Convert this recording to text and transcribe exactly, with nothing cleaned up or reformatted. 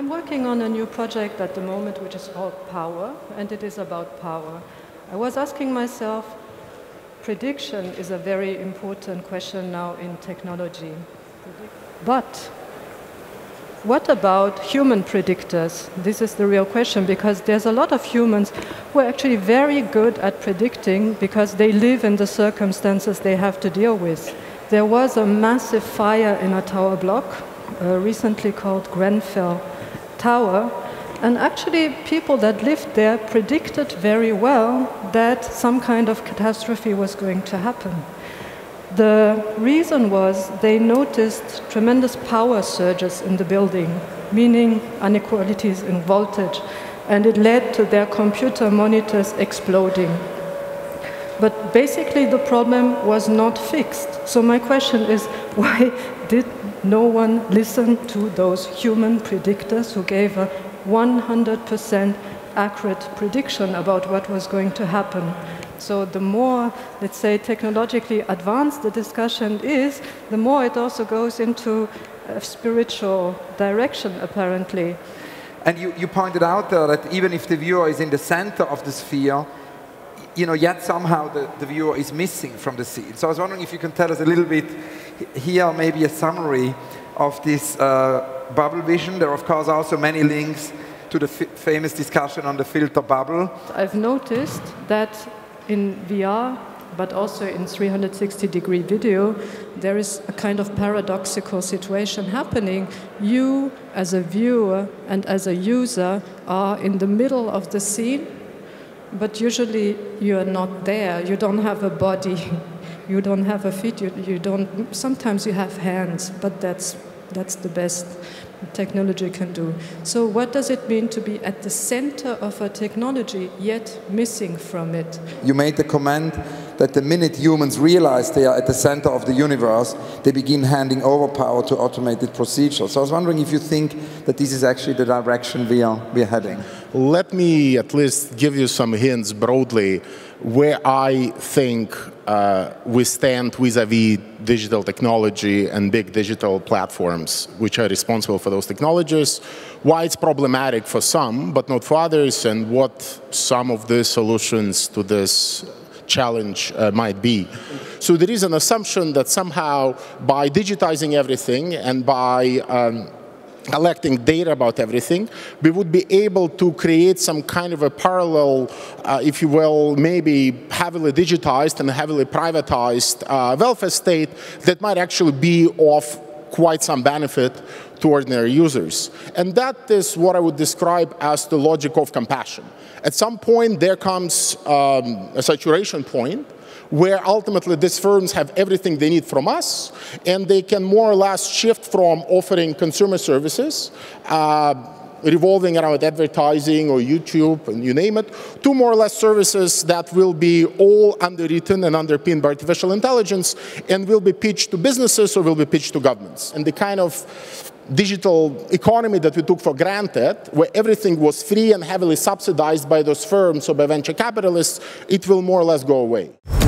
I'm working on a new project at the moment which is called Power, and it is about power. I was asking myself, prediction is a very important question now in technology. But what about human predictors? This is the real question, because there's a lot of humans who are actually very good at predicting because they live in the circumstances they have to deal with. There was a massive fire in a tower block, uh, recently called Grenfell Tower, and actually people that lived there predicted very well that some kind of catastrophe was going to happen. The reason was they noticed tremendous power surges in the building, meaning inequalities in voltage, and it led to their computer monitors exploding. But basically the problem was not fixed. So my question is, why did no one listen to those human predictors who gave a one hundred percent accurate prediction about what was going to happen? So the more, let's say, technologically advanced the discussion is, the more it also goes into a spiritual direction, apparently. And you, you pointed out there that even if the viewer is in the center of the sphere, you know, yet somehow the, the viewer is missing from the scene. So I was wondering if you can tell us a little bit here, maybe a summary of this uh, bubble vision. There are, of course, also many links to the f famous discussion on the filter bubble. I've noticed that in V R, but also in three hundred sixty degree video, there is a kind of paradoxical situation happening. You, as a viewer and as a user, are in the middle of the scene, but usually you are not there. You don't have a body, you don't have a feet, you, you don't, sometimes you have hands, but that's, that's the best technology can do. So what does it mean to be at the center of a technology, yet missing from it? You made the comment that the minute humans realize they are at the center of the universe, they begin handing over power to automated procedures. So I was wondering if you think that this is actually the direction we are, we are heading. Let me at least give you some hints broadly where I think uh, we stand vis-à-vis digital technology and big digital platforms which are responsible for those technologies, why it's problematic for some but not for others, and what some of the solutions to this challenge uh, might be. So there is an assumption that somehow by digitizing everything and by um, collecting data about everything, we would be able to create some kind of a parallel, uh, if you will, maybe heavily digitized and heavily privatized uh, welfare state that might actually be of quite some benefit to ordinary users. And that is what I would describe as the logic of compassion. At some point there comes um, a saturation point where ultimately these firms have everything they need from us, and they can more or less shift from offering consumer services, uh, revolving around advertising or YouTube, and you name it, to more or less services that will be all underwritten and underpinned by artificial intelligence, and will be pitched to businesses or will be pitched to governments. And the kind of digital economy that we took for granted, where everything was free and heavily subsidized by those firms or by venture capitalists, it will more or less go away.